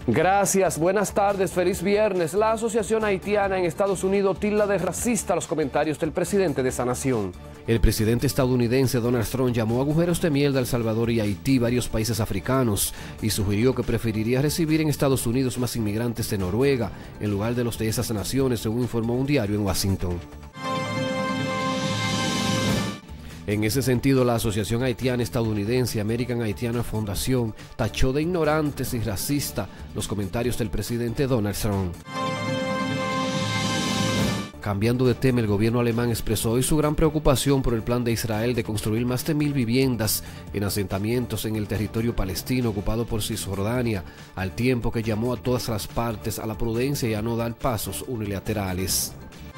Gracias, buenas tardes, feliz viernes. La Asociación Haitiana en Estados Unidos tilda de racista los comentarios del presidente de esa nación. El presidente estadounidense Donald Trump llamó agujeros de miel de El Salvador y Haití, varios países africanos, y sugirió que preferiría recibir en Estados Unidos más inmigrantes de Noruega, en lugar de los de esas naciones, según informó un diario en Washington. En ese sentido, la Asociación Haitiana Estadounidense American Haitiana Foundation tachó de ignorantes y racista los comentarios del presidente Donald Trump. Cambiando de tema, el gobierno alemán expresó hoy su gran preocupación por el plan de Israel de construir más de 1000 viviendas en asentamientos en el territorio palestino ocupado por Cisjordania, al tiempo que llamó a todas las partes a la prudencia y a no dar pasos unilaterales.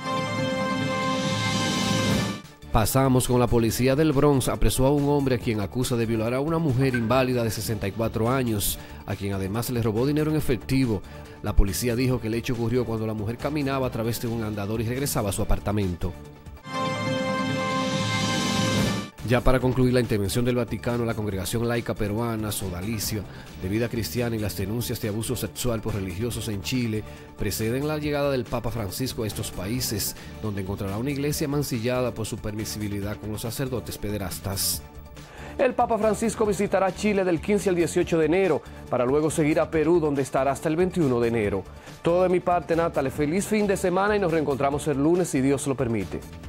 Pasamos con la policía del Bronx apresó a un hombre a quien acusa de violar a una mujer inválida de 64 años, a quien además le robó dinero en efectivo. La policía dijo que el hecho ocurrió cuando la mujer caminaba a través de un andador y regresaba a su apartamento. Ya para concluir, la intervención del Vaticano, la congregación laica peruana Sodalicia de Vida Cristiana y las denuncias de abuso sexual por religiosos en Chile preceden la llegada del Papa Francisco a estos países, donde encontrará una iglesia mancillada por su permisibilidad con los sacerdotes pederastas. El Papa Francisco visitará Chile del 15 al 18 de enero, para luego seguir a Perú, donde estará hasta el 21 de enero. Todo de mi parte, Natalie, feliz fin de semana y nos reencontramos el lunes si Dios lo permite.